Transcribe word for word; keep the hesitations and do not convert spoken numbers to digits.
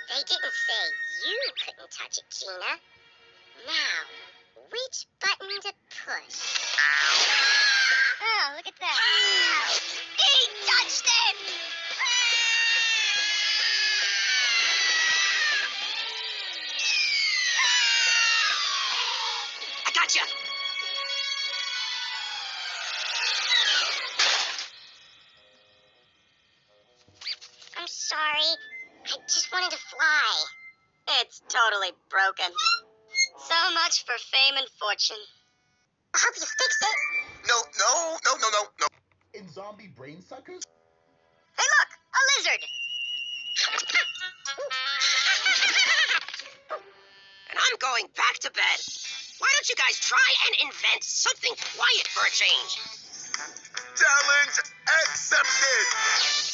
They didn't say you couldn't touch it, Gina. Now, which button to push? Oh, look at that. He touched it! I gotcha! I'm sorry. I just wanted to fly. It's totally broken. So much for fame and fortune. I'll help you fix it. No, no, no, no, no, no. In zombie brain suckers? Hey, look! A lizard! And I'm going back to bed. Why don't you guys try and invent something quiet for a change? Challenge accepted!